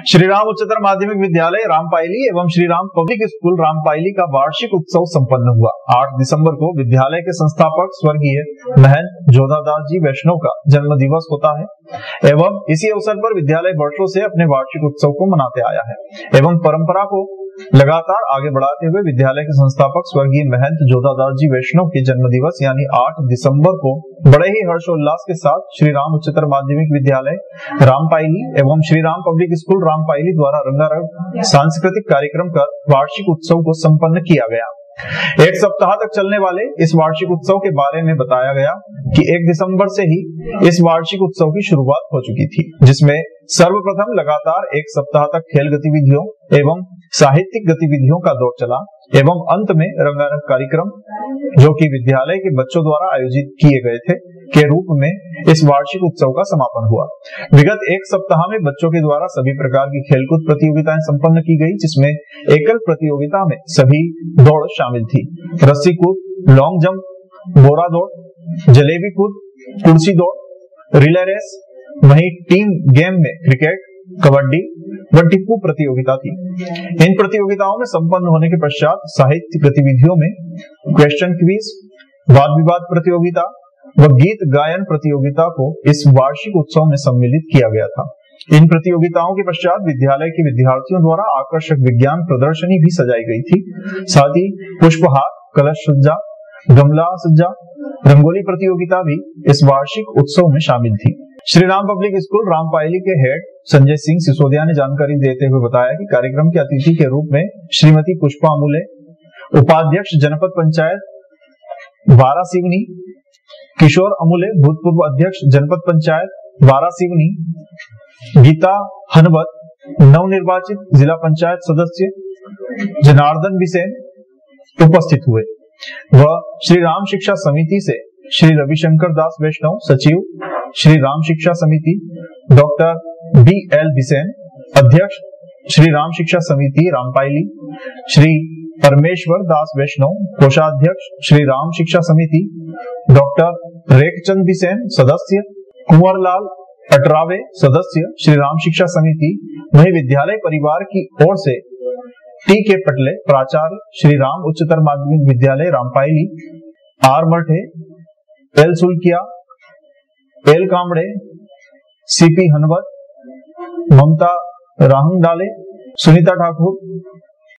श्री राम उच्चतर माध्यमिक विद्यालय रामपायली एवं श्री राम पब्लिक स्कूल रामपायली का वार्षिक उत्सव संपन्न हुआ। 8 दिसंबर को विद्यालय के संस्थापक स्वर्गीय महंत जोधादास जी वैष्णव का जन्म दिवस होता है एवं इसी अवसर पर विद्यालय वर्षों से अपने वार्षिक उत्सव को मनाते आया है एवं परंपरा को लगातार आगे बढ़ाते हुए विद्यालय के संस्थापक स्वर्गीय महंत जोधादास जी वैष्णव के जन्म दिवस यानी 8 दिसंबर को बड़े ही हर्षोल्लास के साथ श्री राम उच्चतर माध्यमिक विद्यालय रामपायली एवं श्री राम पब्लिक स्कूल रामपायली द्वारा रंगारंग सांस्कृतिक कार्यक्रम कर वार्षिक उत्सव को संपन्न किया गया। 1 सप्ताह तक चलने वाले इस वार्षिक उत्सव के बारे में बताया गया कि 1 दिसंबर से ही इस वार्षिक उत्सव की शुरुआत हो चुकी थी, जिसमें सर्वप्रथम लगातार 1 सप्ताह तक खेल गतिविधियों एवं साहित्यिक गतिविधियों का दौर चला एवं अंत में रंगारंग कार्यक्रम जो कि विद्यालय के बच्चों द्वारा आयोजित किए गए थे के रूप में इस वार्षिक उत्सव का समापन हुआ। विगत 1 सप्ताह में बच्चों के द्वारा सभी प्रकार की खेलकूद प्रतियोगिताएं संपन्न की गई, जिसमें एकल प्रतियोगिता में सभी दौड़ शामिल थी। रस्सी कूद, लॉन्ग जंप, बोरा दौड़, जलेबी कूद, कुर्सी दौड़, रिले रेस, वहीं टीम गेम में क्रिकेट, कबड्डी व टिप्पू प्रतियोगिता थी। इन प्रतियोगिताओं में संपन्न होने के पश्चात साहित्य गतिविधियों में क्वेश्चन क्विज, वाद विवाद प्रतियोगिता व गीत गायन प्रतियोगिता को इस वार्षिक उत्सव में सम्मिलित किया गया था। इन प्रतियोगिताओं के पश्चात विद्यालय के विद्यार्थियों द्वारा आकर्षक विज्ञान प्रदर्शनी भी सजाई गई थी। साथ ही पुष्पहार, कलश सज्जा, गमला सज्जा, रंगोली प्रतियोगिता भी इस वार्षिक उत्सव में शामिल थी। श्री राम पब्लिक स्कूल रामपायली के हेड संजय सिंह सिसोदिया ने जानकारी देते हुए बताया कि कार्यक्रम के अतिथि के रूप में श्रीमती पुष्पा अमूले, उपाध्यक्ष जनपद पंचायत वारासिवनी, किशोर अमूले, भूतपूर्व अध्यक्ष जनपद पंचायत वारासिवनी, गीता हनवत, नवनिर्वाचित जिला पंचायत सदस्य जनार्दन बिसेन उपस्थित हुए। वह श्री राम शिक्षा समिति से श्री रविशंकर दास वैष्णव सचिव, श्री राम शिक्षा समिति डॉक्टर BL बिसेन अध्यक्ष, श्री राम शिक्षा समिति रामपायली श्री परमेश्वर दास वैष्णव कोषाध्यक्ष, श्री राम शिक्षा समिति डॉक्टर रेखचंद बिसेन सदस्य, कुंवरलाल अटरावे सदस्य, श्री राम शिक्षा समिति। वही विद्यालय परिवार की ओर से TK पटले प्राचार्य, श्री राम उच्चतर माध्यमिक विद्यालय Rampayli, R मठे, L सुल्किया, L Kamde, CP Hanwat, ममता राहंगडाले, सुनीता ठाकुर,